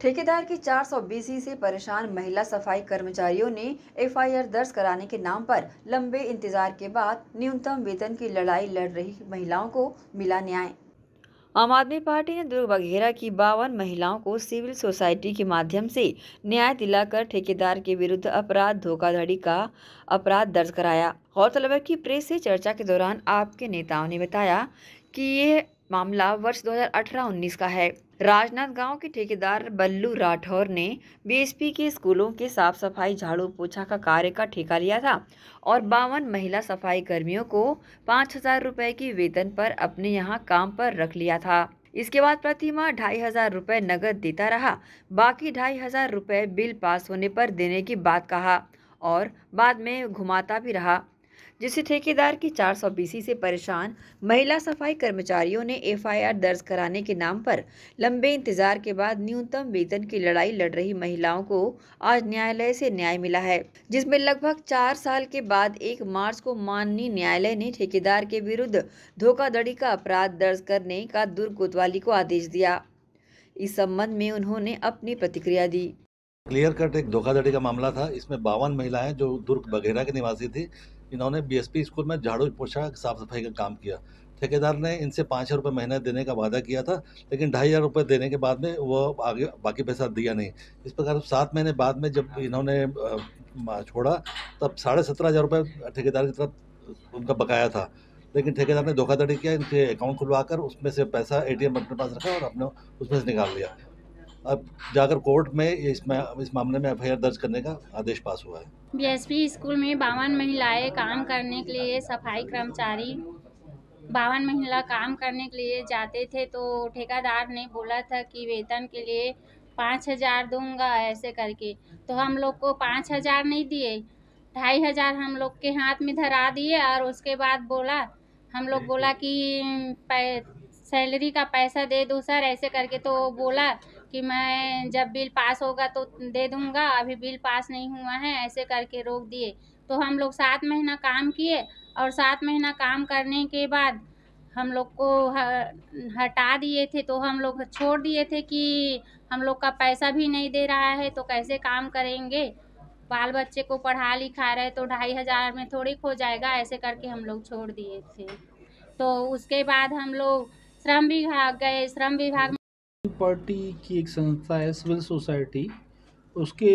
ठेकेदार की 420 से परेशान महिला सफाई कर्मचारियों ने एफआईआर दर्ज कराने के नाम पर लंबे इंतजार के बाद न्यूनतम वेतन की लड़ाई लड़ रही महिलाओं को मिला न्याय। आम आदमी पार्टी ने दुर्ग वगैरह की 52 महिलाओं को सिविल सोसाइटी के माध्यम से न्याय दिलाकर ठेकेदार के विरुद्ध अपराध धोखाधड़ी का अपराध दर्ज कराया। गौरतलब है कि प्रेस से चर्चा के दौरान आपके नेताओं ने बताया कि ये मामला वर्ष 2018-19 का है। राजनांदगांव के ठेकेदार बल्लू राठौर ने बीएसपी के स्कूलों के साफ सफाई झाड़ू पोछा का कार्य का ठेका लिया था और 52 महिला सफाई कर्मियों को 5,000 रुपए की वेतन पर अपने यहाँ काम पर रख लिया था। इसके बाद प्रति माह 2,500 रुपए नगद देता रहा, बाकी 2,500 रुपए बिल पास होने पर देने की बात कहा और बाद में घुमाता भी रहा, जिससे ठेकेदार की 420 से परेशान महिला सफाई कर्मचारियों ने एफआईआर दर्ज कराने के नाम पर लंबे इंतजार के बाद न्यूनतम वेतन की लड़ाई लड़ रही महिलाओं को आज न्यायालय से न्याय मिला है, जिसमें लगभग 4 साल के बाद 1 मार्च को माननीय न्यायालय ने ठेकेदार के विरुद्ध धोखाधड़ी का अपराध दर्ज करने का दुर्ग कोतवाली को आदेश दिया। इस संबंध में उन्होंने अपनी प्रतिक्रिया दी। क्लियर कट एक धोखाधड़ी का मामला था। इसमें 52 महिलाएं जो दुर्ग बघेरा के निवासी थी, इन्होंने बीएसपी स्कूल में झाड़ू पोछा साफ सफाई का काम किया। ठेकेदार ने इनसे 5,000 रुपये महीने देने का वादा किया था, लेकिन 2,500 रुपये देने के बाद में वो आगे बाकी पैसा दिया नहीं। इस प्रकार 7 महीने बाद में जब इन्होंने छोड़ा तब 17,500 रुपये ठेकेदार की तरफ उनका बकाया था, लेकिन ठेकेदार ने धोखाधड़ी किया। इनके अकाउंट खुलवाकर उसमें से पैसा एटीएम अपने पास रखा और अपने उसमें से निकाल लिया। अब जाकर कोर्ट में इस मामले में एफआईआर दर्ज करने का आदेश पास हुआ है। बीएसपी स्कूल में 52 महिलाएं काम करने के लिए, सफाई कर्मचारी 52 महिला काम करने के लिए जाते थे, तो ठेकेदार ने बोला था कि वेतन के लिए 5,000 दूंगा ऐसे करके। तो हम लोग को 5,000 नहीं दिए, 2,500 हम लोग के हाथ में धरा दिए और उसके बाद हम लोग बोला कि सैलरी का पैसा दे दो सर ऐसे करके। तो बोला कि मैं जब बिल पास होगा तो दे दूंगा, अभी बिल पास नहीं हुआ है ऐसे करके रोक दिए। तो हम लोग 7 महीना काम किए और 7 महीना काम करने के बाद हम लोग को हटा दिए थे। तो हम लोग छोड़ दिए थे कि हम लोग का पैसा भी नहीं दे रहा है तो कैसे काम करेंगे, बाल बच्चे को पढ़ा लिखा रहे तो 2,500 में थोड़ी खो जाएगा ऐसे करके हम लोग छोड़ दिए थे। तो उसके बाद हम लोग श्रम विभाग गए। श्रम विभाग पार्टी की एक संस्था है सिविल सोसाइटी, उसके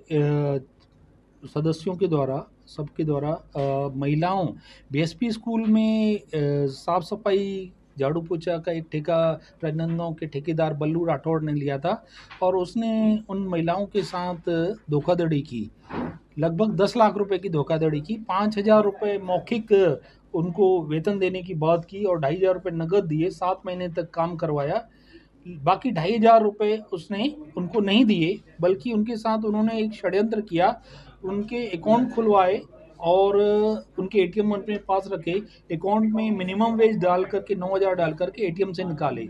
सदस्यों के द्वारा सबके द्वारा महिलाओं बीएसपी स्कूल में साफ सफाई झाड़ू पोछा का एक ठेका राजनांदगांव के ठेकेदार बल्लू राठौड़ ने लिया था और उसने उन महिलाओं के साथ धोखाधड़ी की। लगभग 10 लाख रुपए की धोखाधड़ी की। 5,000 रुपये मौखिक उनको वेतन देने की बात की और 2,500 रुपये नगद दिए। 7 महीने तक काम करवाया। बाकी 2,500 रुपये उसने उनको नहीं दिए, बल्कि उनके साथ उन्होंने एक षड्यंत्र किया। उनके अकाउंट खुलवाए और उनके एटीएम अपने पास रखे। अकाउंट में मिनिमम वेज डाल करके 9,000 डाल करके एटीएम से निकाले।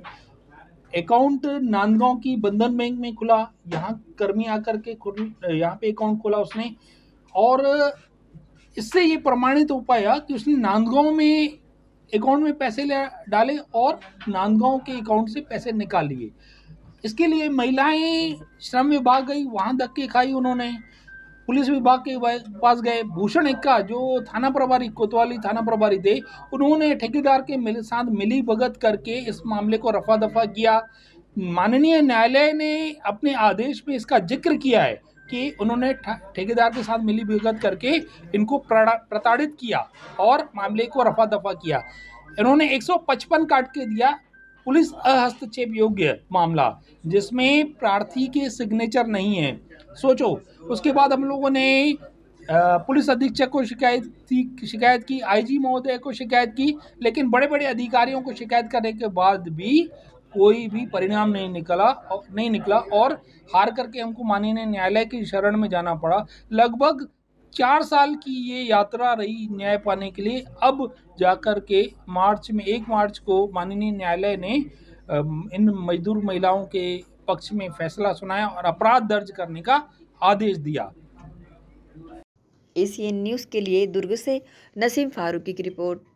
अकाउंट नांदगांव की बंधन बैंक में खुला, यहाँ कर्मी आकर के यहाँ पे अकाउंट खोला उसने और इससे ये प्रमाणित हो पाया कि उसने नांदगांव में अकाउंट में पैसे डाले और नांदगांव के अकाउंट से पैसे निकाल लिए। इसके लिए महिलाएं श्रम विभाग गई, वहाँ धक्के खाई उन्होंने। पुलिस विभाग के पास गए। भूषण एक्का जो थाना प्रभारी कोतवाली थाना प्रभारी थे, उन्होंने ठेकेदार के साथ मिली भगत करके इस मामले को रफा दफा किया। माननीय न्यायालय ने अपने आदेश में इसका जिक्र किया है कि उन्होंने ठेकेदार के साथ मिली भगत करके इनको प्रताड़ित किया और मामले को रफा दफा किया। इन्होंने 155 काट के दिया पुलिस हस्तक्षेप योग्य मामला, जिसमें प्रार्थी के सिग्नेचर नहीं है। सोचो, उसके बाद हम लोगों ने पुलिस अधीक्षक को शिकायत की, आईजी महोदय को शिकायत की, लेकिन बड़े बड़े अधिकारियों को शिकायत करने के बाद भी कोई भी परिणाम नहीं निकला और हार करके हमको माननीय न्यायालय की शरण में जाना पड़ा। लगभग 4 साल की ये यात्रा रही न्याय पाने के लिए। अब जाकर के 1 मार्च को माननीय न्यायालय ने इन मजदूर महिलाओं के पक्ष में फैसला सुनाया और अपराध दर्ज करने का आदेश दिया। एसीएन न्यूज़ के लिए दुर्ग से नसीम फारूकी की रिपोर्ट।